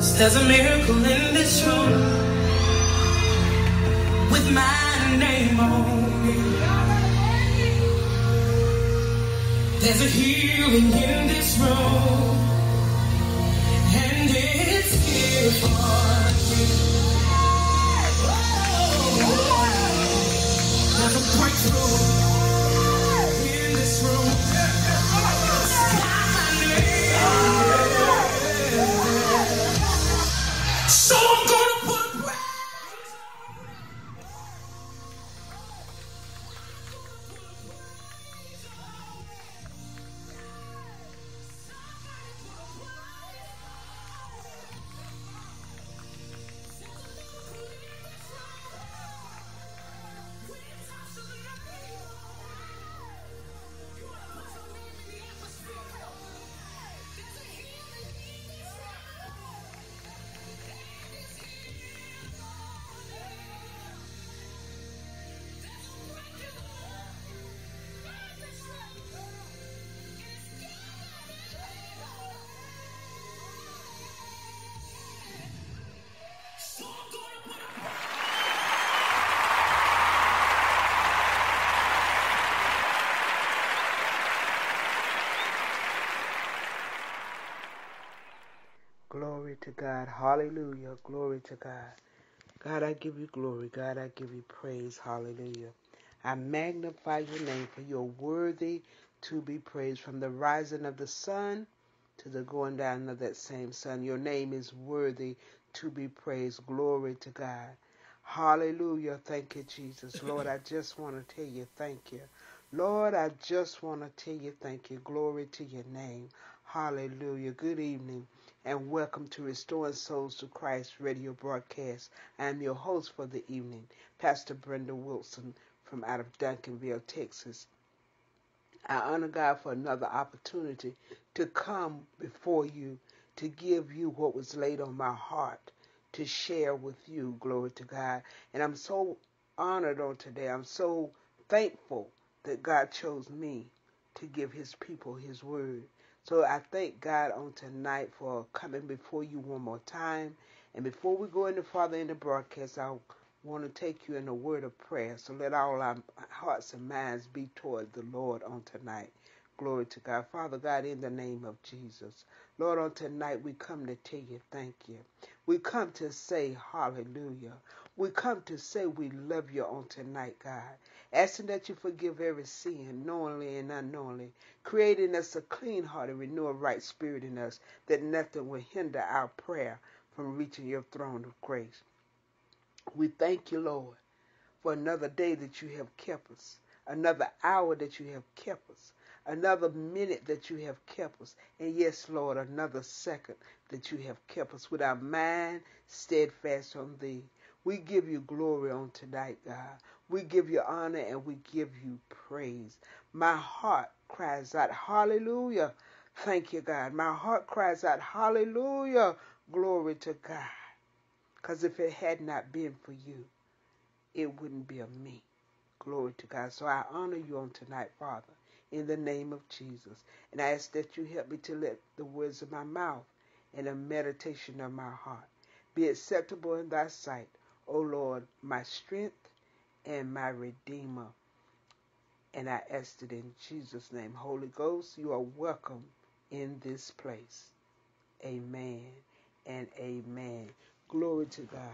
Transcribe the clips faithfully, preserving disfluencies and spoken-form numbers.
There's a miracle in this room with my name on it. There's a healing in this room, and it's here for you. There's a breakthrough in this room. So I'm gonna put a praise. Glory to God. Hallelujah. Glory to God. God, I give you glory. God, I give you praise. Hallelujah. I magnify your name, for you're worthy to be praised. From the rising of the sun to the going down of that same sun, your name is worthy to be praised. Glory to God. Hallelujah. Thank you, Jesus. Lord, I just want to tell you thank you. Lord, I just want to tell you thank you. Glory to your name. Hallelujah. Good evening and welcome to Restoring Souls to Christ radio broadcast. I am your host for the evening, Pastor Brenda Wilson from out of Duncanville, Texas. I honor God for another opportunity to come before you, to give you what was laid on my heart, to share with you. Glory to God. And I'm so honored on today. I'm so thankful that God chose me to give his people his word. So I thank God on tonight for coming before you one more time. And before we go any further in the broadcast, I want to take you in a word of prayer. So let all our hearts and minds be toward the Lord on tonight. Glory to God. Father God, in the name of Jesus. Lord, on tonight we come to tell you thank you. We come to say hallelujah. We come to say we love you on tonight, God. Asking that you forgive every sin, knowingly and unknowingly. Creating us a clean heart and renew a right spirit in us, that nothing will hinder our prayer from reaching your throne of grace. We thank you, Lord, for another day that you have kept us, another hour that you have kept us, another minute that you have kept us, and yes, Lord, another second that you have kept us with our mind steadfast on thee. We give you glory on tonight, God. We give you honor and we give you praise. My heart cries out, hallelujah. Thank you, God. My heart cries out, hallelujah. Glory to God. Because if it had not been for you, it wouldn't be of me. Glory to God. So I honor you on tonight, Father, in the name of Jesus. And I ask that you help me to let the words of my mouth and the meditation of my heart be acceptable in thy sight, O Lord, my strength and my redeemer. And I ask it in Jesus' name. Holy Ghost, you are welcome in this place. Amen and amen. Glory to God.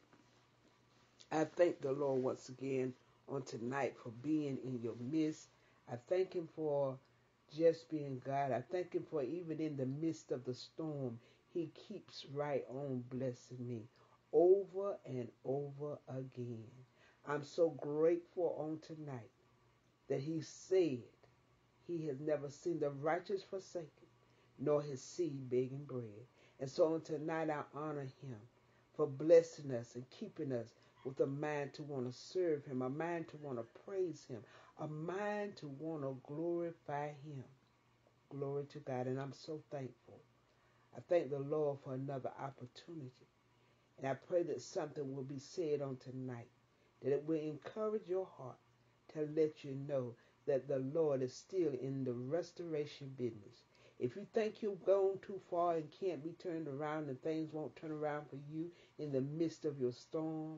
I thank the Lord once again on tonight for being in your midst. I thank him for just being God. I thank him for even in the midst of the storm, he keeps right on blessing me over and over again. I'm so grateful on tonight that he said he has never seen the righteous forsaken, nor his seed begging bread. And so on tonight I honor him for blessing us and keeping us with a mind to want to serve him, a mind to want to praise him, a mind to want to glorify him. Glory to God. And I'm so thankful. I thank the Lord for another opportunity. And I pray that something will be said on tonight, that it will encourage your heart to let you know that the Lord is still in the restoration business. If you think you've gone too far and can't be turned around and things won't turn around for you in the midst of your storm,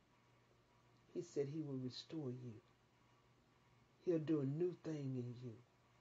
he said he will restore you. He'll do a new thing in you.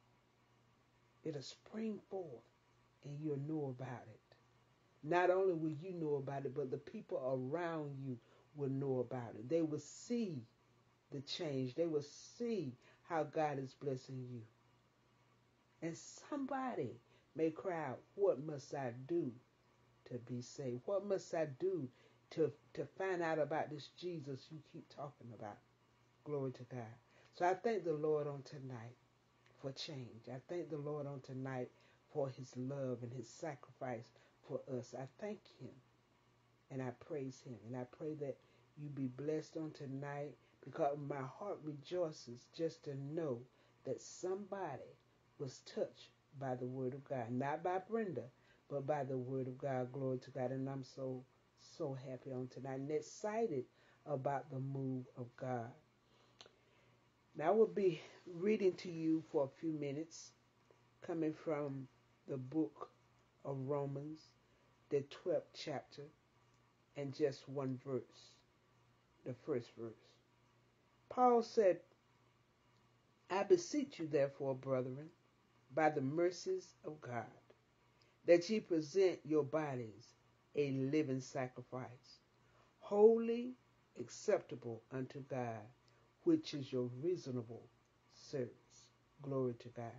It'll spring forth and you'll know about it. Not only will you know about it, but the people around you will know about it. They will see the change. They will see how God is blessing you. And somebody may cry out, what must I do to be saved? What must I do to, to find out about this Jesus you keep talking about? Glory to God. So I thank the Lord on tonight for change. I thank the Lord on tonight for his love and his sacrifice for us. I thank him and I praise him. And I pray that you be blessed on tonight, because my heart rejoices just to know that somebody was touched by the word of God. Not by Brenda, but by the word of God. Glory to God. And I'm so, so happy on tonight and excited about the move of God. Now I will be reading to you for a few minutes, coming from the book of Romans, the twelfth chapter, and just one verse, the first verse. Paul said, I beseech you therefore, brethren, by the mercies of God, that ye present your bodies a living sacrifice, holy, acceptable unto God, which is your reasonable service. Glory to God.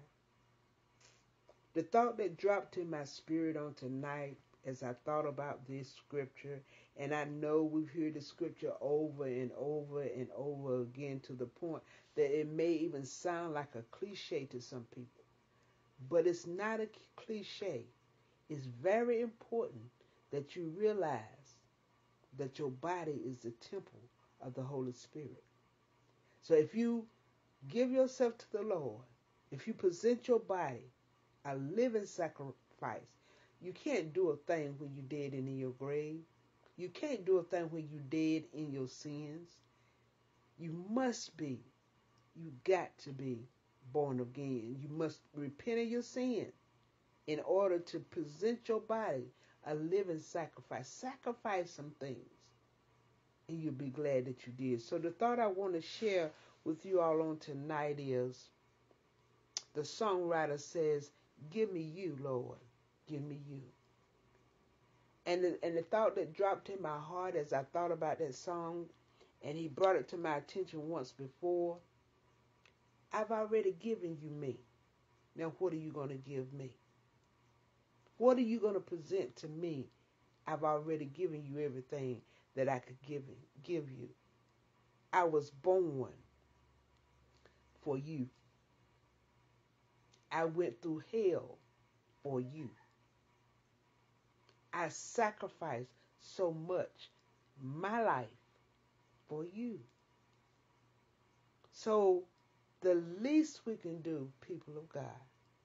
The thought that dropped in my spirit on tonight as I thought about this scripture, and I know we've heard the scripture over and over and over again to the point that it may even sound like a cliche to some people. But it's not a cliche. It's very important that you realize that your body is the temple of the Holy Spirit. So if you give yourself to the Lord, if you present your body a living sacrifice, you can't do a thing when you're dead and in your grave. You can't do a thing when you're dead in your sins. You must be, you got to be born again. You must repent of your sin in order to present your body a living sacrifice. Sacrifice some things, and you'll be glad that you did. So the thought I want to share with you all on tonight is, the songwriter says, give me you, Lord, give me you. And the, and the thought that dropped in my heart as I thought about that song, and he brought it to my attention once before, I've already given you me. Now what are you going to give me? What are you going to present to me? I've already given you everything that I could give, give you. I was born for you. I went through hell for you. I sacrificed so much, my life, for you. So the least we can do, people of God,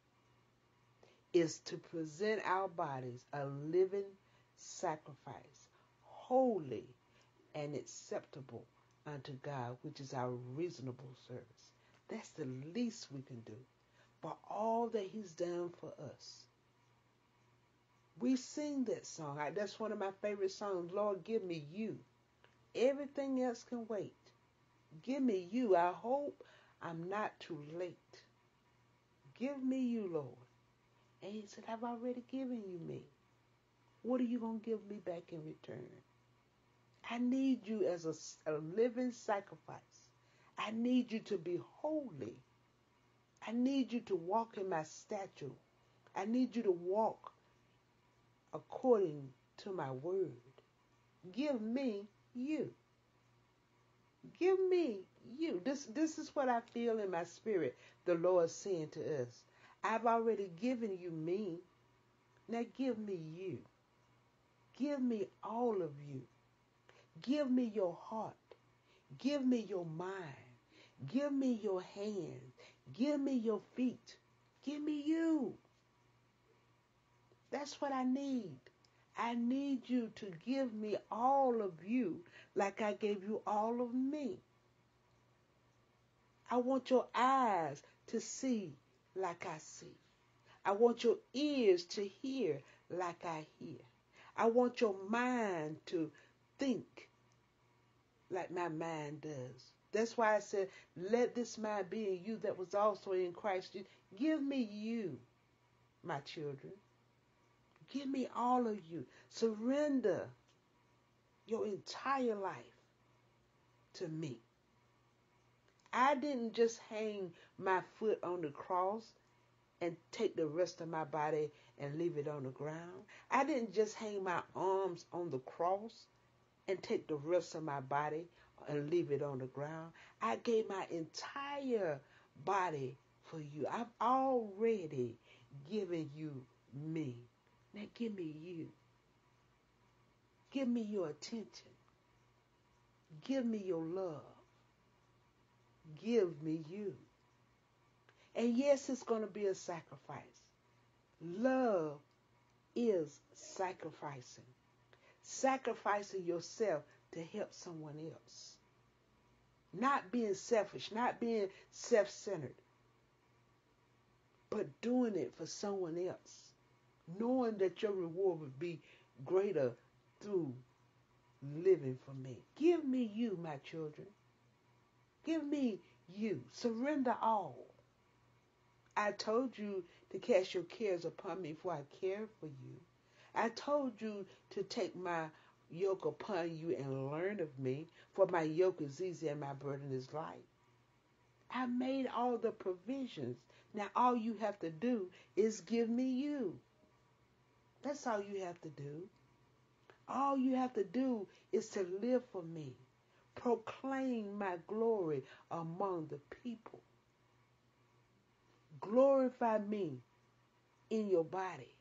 is to present our bodies a living sacrifice, holy and acceptable unto God, which is our reasonable service. That's the least we can do for all that he's done for us. We sing that song. That's one of my favorite songs. Lord, give me you. Everything else can wait. Give me you. I hope I'm not too late. Give me you, Lord. And he said, I've already given you me. What are you going to give me back in return? I need you as a, a living sacrifice. I need you to be holy. I need you to walk in my statute. I need you to walk according to my word. Give me you. Give me you. This, this is what I feel in my spirit, the Lord saying to us. I've already given you me. Now give me you. Give me all of you. Give me your heart. Give me your mind. Give me your hands. Give me your feet. Give me you. That's what I need. I need you to give me all of you like I gave you all of me. I want your eyes to see like I see. I want your ears to hear like I hear. I want your mind to think like my mind does. That's why I said, let this mind be in you that was also in Christ Jesus. Give me you, my children. Give me all of you. Surrender your entire life to me. I didn't just hang my foot on the cross and take the rest of my body and leave it on the ground. I didn't just hang my arms on the cross and take the rest of my body and leave it on the ground. I gave my entire body for you. I've already given you me. Now give me you. Give me your attention. Give me your love. Give me you. And yes, it's going to be a sacrifice. Love is sacrificing. Sacrificing yourself to help someone else. Not being selfish, not being self-centered, but doing it for someone else. Knowing that your reward would be greater through living for me. Give me you, my children. Give me you. Surrender all. I told you to cast your cares upon me, for I care for you. I told you to take my yoke upon you and learn of me, for my yoke is easy and my burden is light. I made all the provisions. Now all you have to do is give me you. That's all you have to do. All you have to do is to live for me. Proclaim my glory among the people. Glorify me in your body.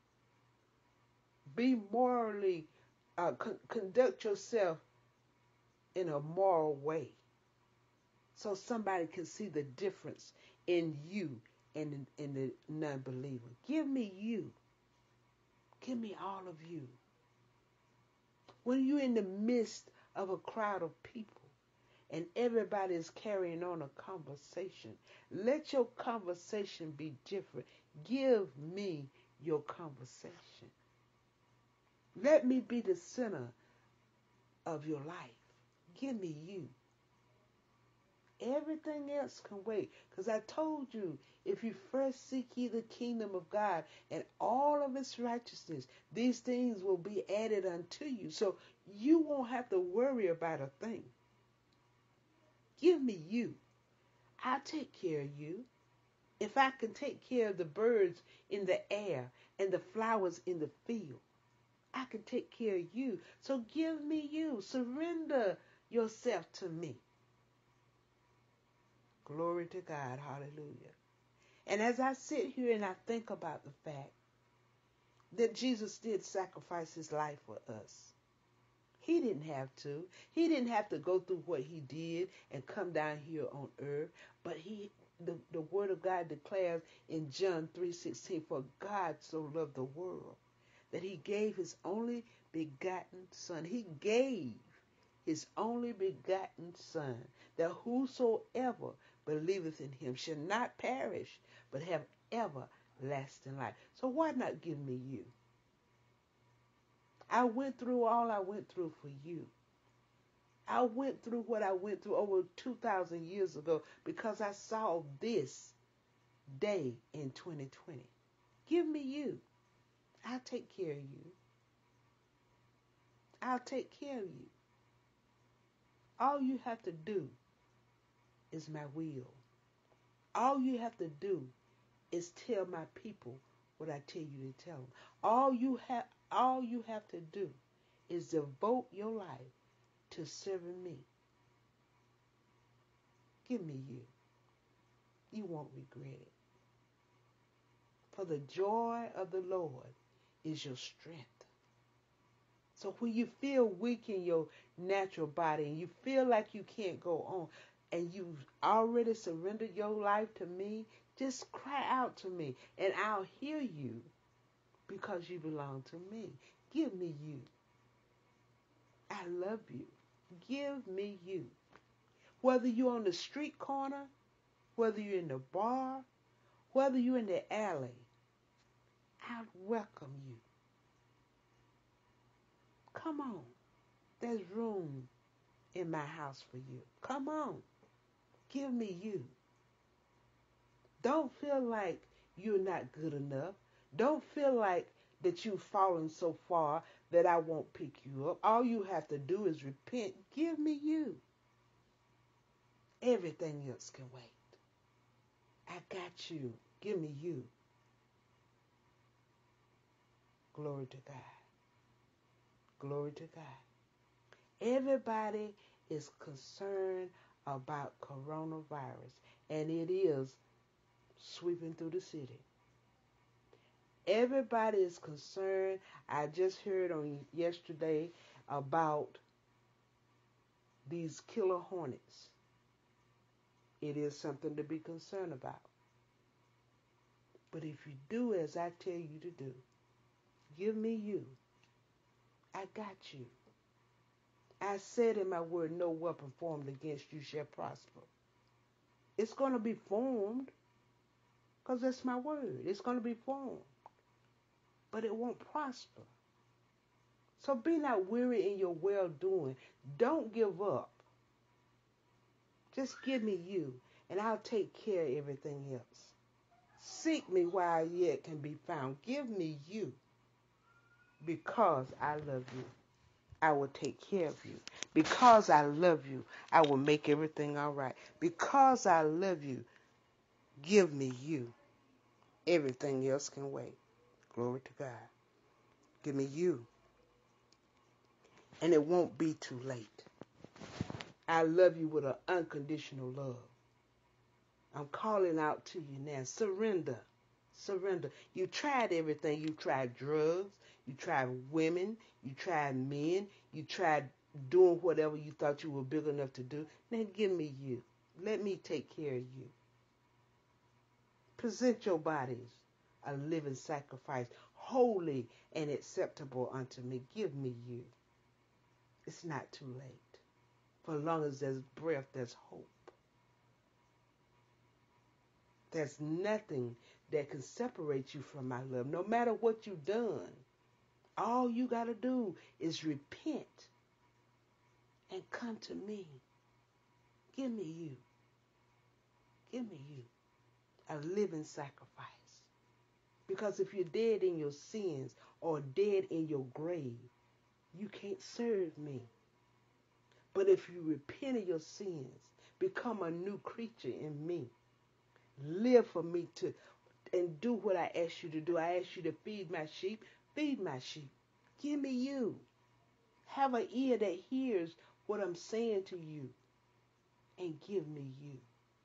Be morally, uh, con- conduct yourself in a moral way so somebody can see the difference in you and in, in the non-believer. Give me you. Give me all of you. When you're in the midst of a crowd of people and everybody is carrying on a conversation, let your conversation be different. Give me your conversation. Let me be the center of your life. Give me you. Everything else can wait. Because I told you, if you first seek ye the kingdom of God and all of its righteousness, these things will be added unto you. So you won't have to worry about a thing. Give me you. I'll take care of you. If I can take care of the birds in the air and the flowers in the field, I can take care of you. So give me you. Surrender yourself to me. Glory to God. Hallelujah. And as I sit here and I think about the fact that Jesus did sacrifice his life for us. He didn't have to. He didn't have to go through what he did and come down here on earth. But he, the, the word of God declares in John three sixteen, for God so loved the world that he gave his only begotten son. He gave his only begotten son, that whosoever believeth in him shall not perish, but have everlasting life. So why not give me you? I went through all I went through for you. I went through what I went through over two thousand years ago because I saw this day in twenty twenty. Give me you. I'll take care of you. I'll take care of you. All you have to do is my will. All you have to do is tell my people what I tell you to tell them. All you have, all you have to do is devote your life to serving me. Give me you. You won't regret it. For the joy of the Lord is your strength. So when you feel weak in your natural body and you feel like you can't go on and you've already surrendered your life to me, just cry out to me and I'll hear you because you belong to me. Give me you. I love you. Give me you. Whether you're on the street corner, whether you're in the bar, whether you're in the alley, I welcome you. Come on. There's room in my house for you. Come on. Give me you. Don't feel like you're not good enough. Don't feel like that you've fallen so far that I won't pick you up. All you have to do is repent. Give me you. Everything else can wait. I got you. Give me you. Glory to God. Glory to God. Everybody is concerned about coronavirus, and it is sweeping through the city. Everybody is concerned. I just heard on yesterday about these killer hornets. It is something to be concerned about. But if you do as I tell you to do, give me you. I got you. I said in my word, no weapon formed against you shall prosper. It's going to be formed because that's my word. It's going to be formed. But it won't prosper. So be not weary in your well-doing. Don't give up. Just give me you, and I'll take care of everything else. Seek me while yet can be found. Give me you, because I love you. I will take care of you. Because I love you, I will make everything all right. Because I love you, give me you. Everything else can wait. Glory to God. Give me you. And it won't be too late. I love you with an unconditional love. I'm calling out to you now. Surrender. Surrender. You tried everything. You tried drugs. You tried women. You tried men. You tried doing whatever you thought you were big enough to do. Now give me you. Let me take care of you. Present your bodies a living sacrifice, holy and acceptable unto me. Give me you. It's not too late. For as long as there's breath, there's hope. There's nothing that can separate you from my love. No matter what you've done, all you got to do is repent and come to me. Give me you. Give me you. A living sacrifice. Because if you're dead in your sins or dead in your grave, you can't serve me. But if you repent of your sins, become a new creature in me, live for me to, and do what I ask you to do. I ask you to feed my sheep. Feed my sheep. Give me you. Have an ear that hears what I'm saying to you. And give me you.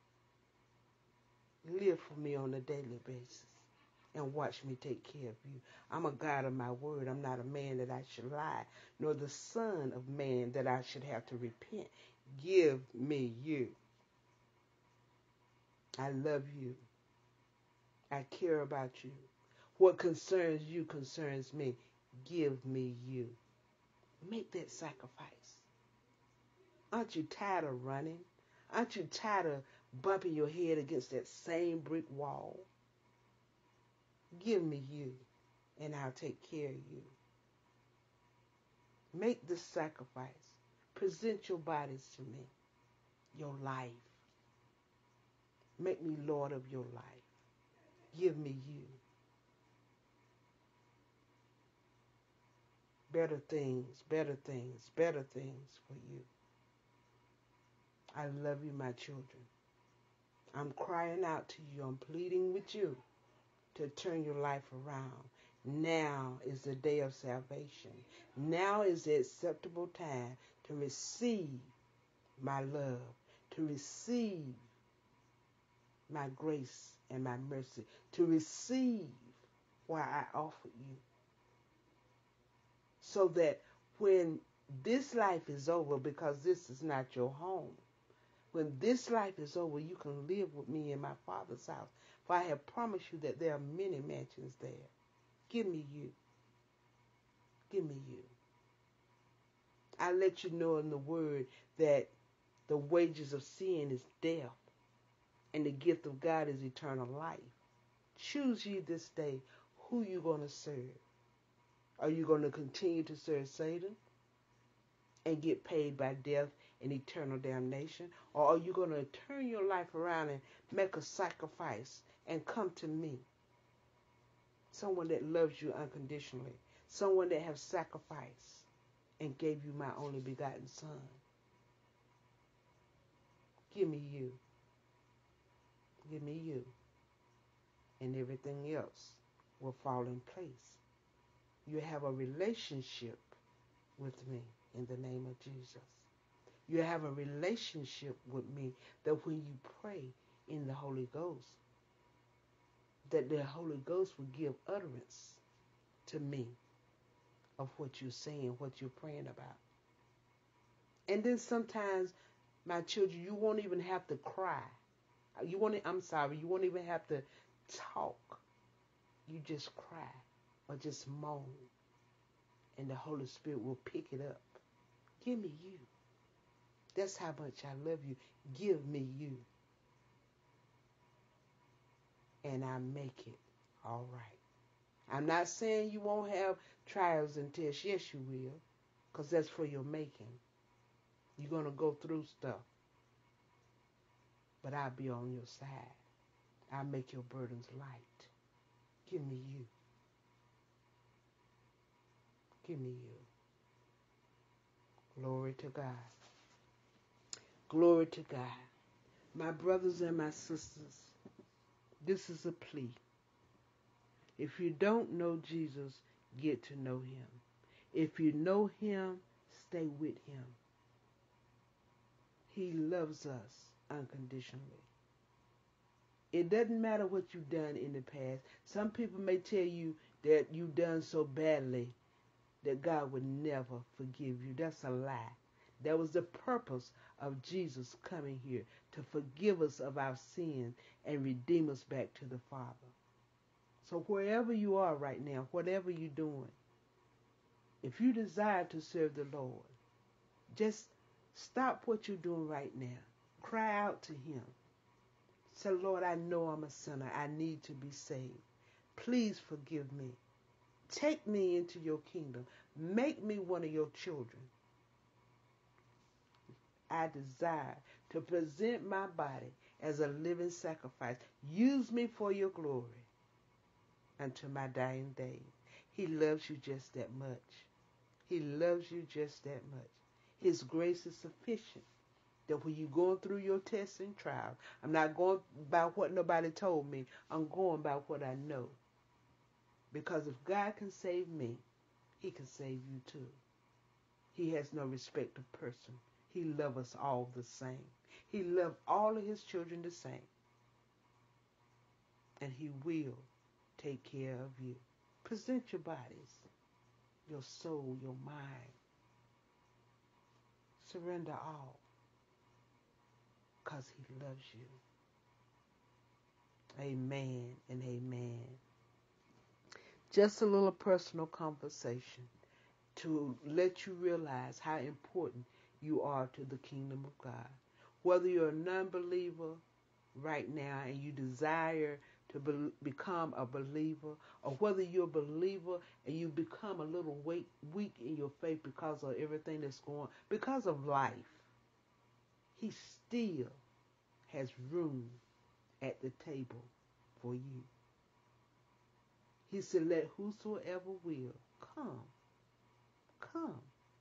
Live for me on a daily basis. And watch me take care of you. I'm a God of my word. I'm not a man that I should lie, nor the son of man that I should have to repent. Give me you. I love you. I care about you. What concerns you concerns me. Give me you. Make that sacrifice. Aren't you tired of running? Aren't you tired of bumping your head against that same brick wall? Give me you, and I'll take care of you. Make this sacrifice. Present your bodies to me, your life. Make me Lord of your life. Give me you. Better things, better things, better things for you. I love you, my children. I'm crying out to you. I'm pleading with you to turn your life around. Now is the day of salvation. Now is the acceptable time to receive my love, to receive my grace and my mercy, to receive what I offer you. So that when this life is over, because this is not your home, when this life is over, you can live with me in my Father's house. For I have promised you that there are many mansions there. Give me you. Give me you. I let you know in the word that the wages of sin is death, and the gift of God is eternal life. Choose ye this day who you going to serve. Are you going to continue to serve Satan and get paid by death and eternal damnation? Or are you going to turn your life around and make a sacrifice and come to me? Someone that loves you unconditionally. Someone that has sacrificed and gave you my only begotten Son. Give me you. Give me you. And everything else will fall in place. You have a relationship with me in the name of Jesus. You have a relationship with me that when you pray in the Holy Ghost, that the Holy Ghost will give utterance to me of what you're saying, what you're praying about. And then sometimes, my children, you won't even have to cry. You won't, I'm sorry, you won't even have to talk. You just cry or just moan. And the Holy Spirit will pick it up. Give me you. That's how much I love you. Give me you. And I make it all right. I'm not saying you won't have trials and tests. Yes, you will. Because that's for your making. You're going to go through stuff. But I'll be on your side. I'll make your burdens light. Give me you. Give me you. Glory to God. Glory to God. My brothers and my sisters, this is a plea. If you don't know Jesus, get to know him. If you know him, stay with him. He loves us unconditionally. It doesn't matter what you've done in the past. Some people may tell you that you've done so badly that God would never forgive you. That's a lie. That was the purpose of Jesus coming here, to forgive us of our sins and redeem us back to the Father. So wherever you are right now, whatever you're doing, if you desire to serve the Lord, just stop what you're doing right now. Cry out to him. Say, Lord, I know I'm a sinner. I need to be saved. Please forgive me. Take me into your kingdom. Make me one of your children. I desire to present my body as a living sacrifice. Use me for your glory until my dying day. He loves you just that much. He loves you just that much. His grace is sufficient. That when you're going through your tests and trials, I'm not going by what nobody told me. I'm going by what I know. Because if God can save me, he can save you too. He has no respect of person. He loves us all the same. He loves all of his children the same. And he will take care of you. Present your bodies, your soul, your mind. Surrender all. Because he loves you. Amen and amen. Just a little personal conversation to let you realize how important you are to the kingdom of God. Whether you're a non-believer right now and you desire to be, become a believer, or whether you're a believer and you become a little weak, weak in your faith because of everything that's going on, because of life, he still has room at the table for you. He said, let whosoever will come. Come.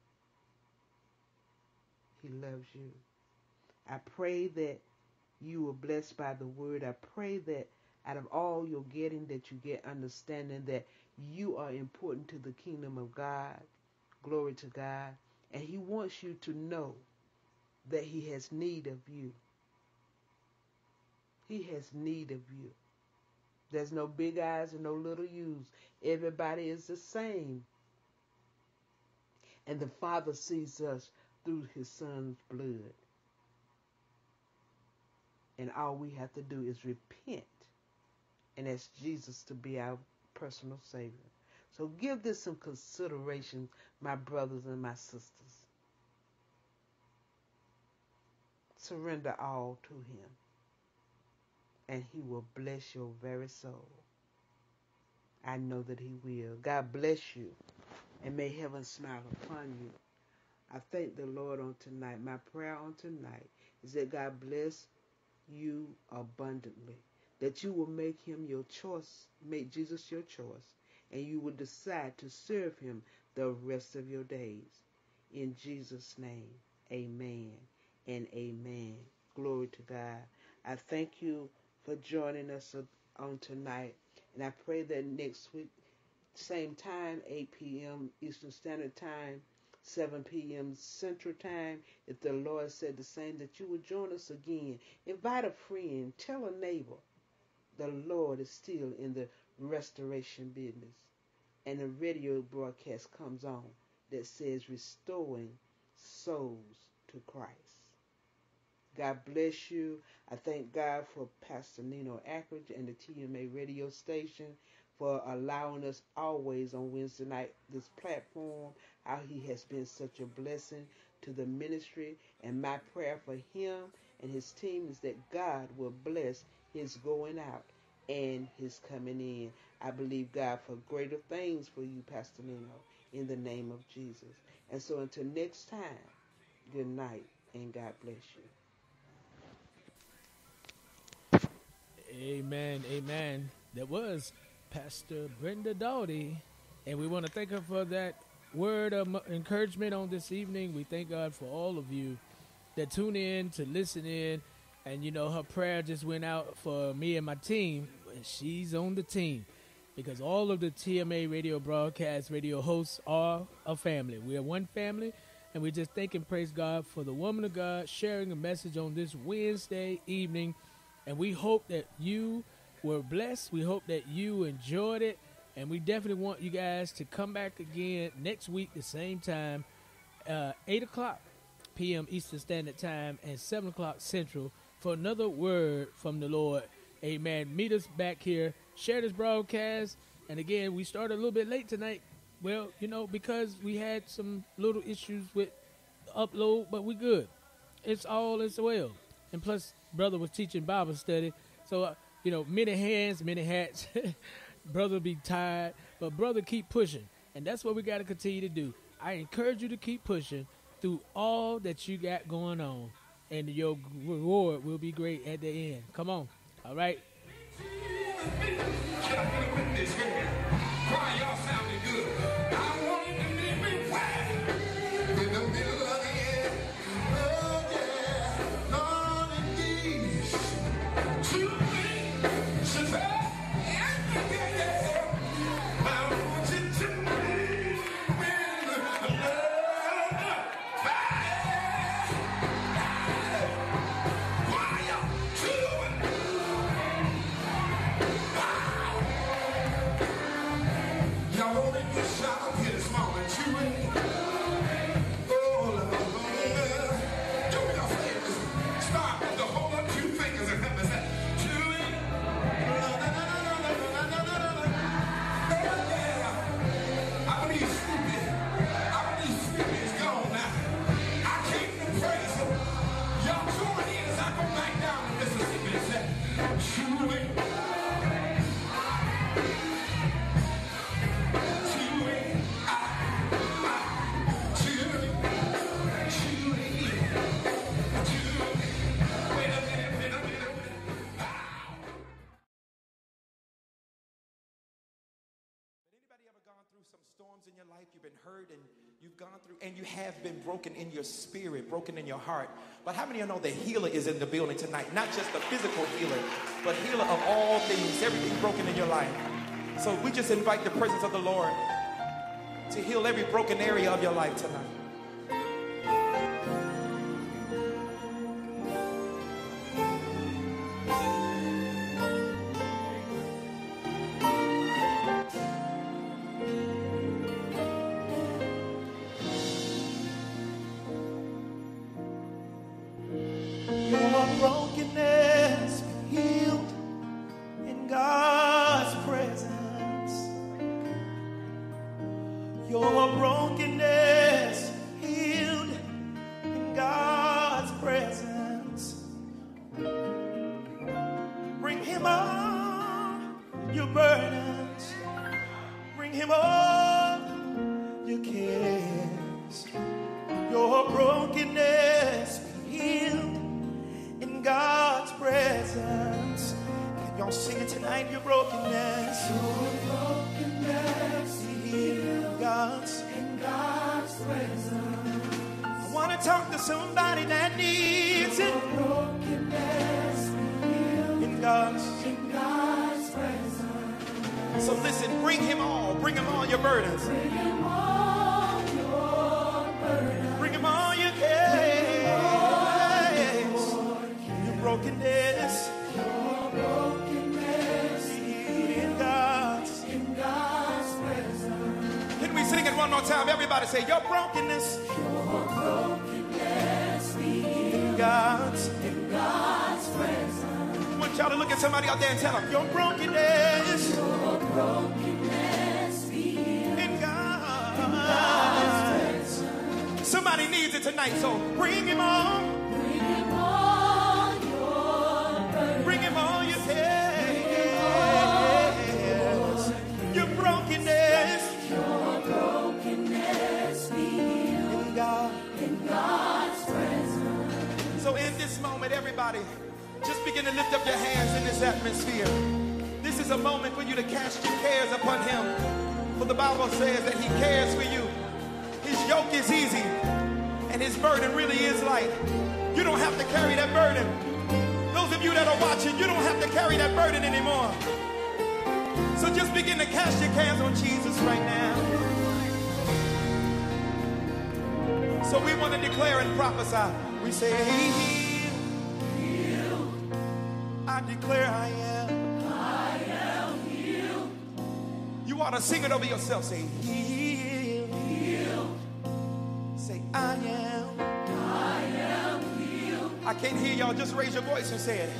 He loves you. I pray that you were blessed by the word. I pray that out of all you're getting, that you get understanding that you are important to the kingdom of God. Glory to God. And he wants you to know that he has need of you. He has need of you. There's no big eyes and no little U's. Everybody is the same. And the Father sees us through his Son's blood. And all we have to do is repent and ask Jesus to be our personal Savior. So give this some consideration, my brothers and my sisters. Surrender all to him. And he will bless your very soul. I know that he will. God bless you, and may heaven smile upon you. I thank the Lord on tonight. My prayer on tonight is that God bless you abundantly, that you will make him your choice, make Jesus your choice, and you will decide to serve him the rest of your days. In Jesus' name, amen and amen. Glory to God. I thank you for joining us on tonight, and I pray that next week, same time, eight p.m. Eastern Standard Time, seven p.m. Central Time, if the Lord said the same, that you would join us again. Invite a friend, tell a neighbor. The Lord is still in the restoration business. And a radio broadcast comes on that says restoring souls to Christ. God bless you. I thank God for Pastor Nino Ackridge and the T M A radio station for allowing us always on Wednesday night this platform, how he has been such a blessing to the ministry. And my prayer for him and his team is that God will bless his going out and his coming in. I believe God for greater things for you, Pastor Nino, in the name of Jesus. And so until next time, good night and God bless you. Amen, amen. That was Pastor Brenda Doughty, and we want to thank her for that word of encouragement on this evening. We thank God for all of you that tune in to listen in, and you know her prayer just went out for me and my team. She's on the team because all of the T M A radio broadcast radio hosts are a family. We are one family, and we just thank and praise God for the woman of God sharing a message on this Wednesday evening. And we hope that you were blessed. We hope that you enjoyed it. And we definitely want you guys to come back again next week, the same time, uh, eight o'clock p.m. Eastern Standard Time and seven o'clock Central for another word from the Lord. Amen. Meet us back here. Share this broadcast. And again, we started a little bit late tonight. Well, you know, because we had some little issues with upload, but we good. It's all as well. And plus, brother was teaching Bible study. So, uh, you know, many hands, many hats. Brother be tired. But brother keep pushing. And that's what we got to continue to do. I encourage you to keep pushing through all that you got going on. And your reward will be great at the end. Come on. All right. Y'all sounding good. I want you to meet me where? In the middle of the air. Oh, yeah. Lord, indeed. To me, to me, yeah. I want you to meet with love. Why y'all doing? Y'all don't make me shout up here this morning, too. Oh, Lord. Do me a favor. Start with the hold up two fingers and help me say, to it. I believe Snoopy. I believe Snoopy is gone now. I came to praise him. Y'all join in as I go back down to Mississippi and say, to it. Some storms in your life, you've been hurt and you've gone through, and you have been broken in your spirit, broken in your heart. But how many of you know the healer is in the building tonight? Not just the physical healer, but healer of all things, everything broken in your life. So we just invite the presence of the Lord to heal every broken area of your life tonight. Your brokenness be healed in God's presence. Your brokenness your brokenness be healed in God's presence. Can y'all sing it tonight? Your brokenness, your brokenness be healed in God's, in God's presence. I want to talk to somebody that needs it. Your brokenness be healed in God's, in God's presence. So listen, bring him all, bring him all your burdens. Bring him all your burdens. Bring him all your cares. Your brokenness, your brokenness in God's, in God's presence. Can we sing it one more time? Everybody say, your brokenness, your brokenness in God's, in God's presence. I want y'all to look at somebody out there and tell them, your brokenness, your brokenness in God. In God's presence. Somebody needs it tonight, so bring him on. Bring him all your burdens. Bring him all your cares. Your brokenness, your brokenness in God, in God's presence. So in this moment, everybody, just begin to lift up your hands in this atmosphere. This is a moment for you to cast your cares upon him. For the Bible says that he cares for you. His yoke is easy and his burden really is light. You don't have to carry that burden. Those of you that are watching, you don't have to carry that burden anymore. So just begin to cast your cares on Jesus right now. So we want to declare and prophesy. We say, heal. I declare I am. I am healed. You ought to sing it over yourself. Say, heal. Heal. Say, I am. I am healed. I can't hear y'all. Just raise your voice and say it.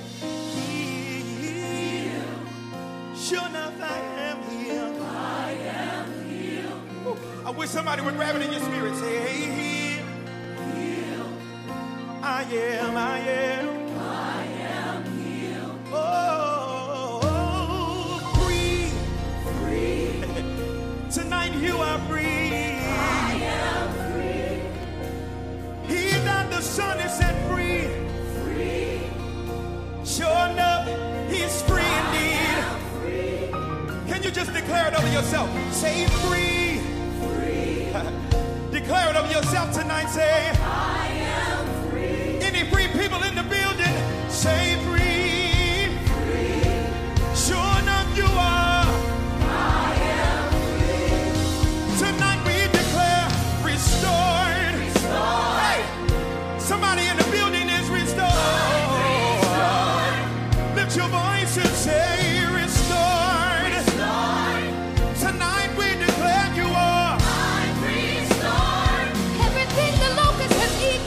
Heal. Sure enough, I am healed. I am healed. Ooh, I wish somebody would grab it in your spirit. Say, heal. Heal. I am. I am. I am healed. Oh, free. Free. Tonight you are free. I am free. He that the Son is set free. Free. Sure enough, he's free indeed. Free. Can you just declare it over yourself? Say free. Free. Declare it over yourself tonight. Say, I am free. Any free people in the building? Say free. Free. Sure enough, you are. I am free. Tonight we declare restored. Restored. Hey, somebody in the building is restored. Restored. Lift your voice and say restored. Restored. Tonight we declare you are. I'm restored. Everything the locust has eaten.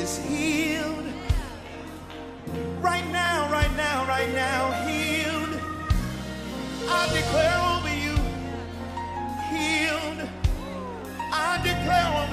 is healed. Right now, right now, right now, healed. I declare over you, healed. I declare over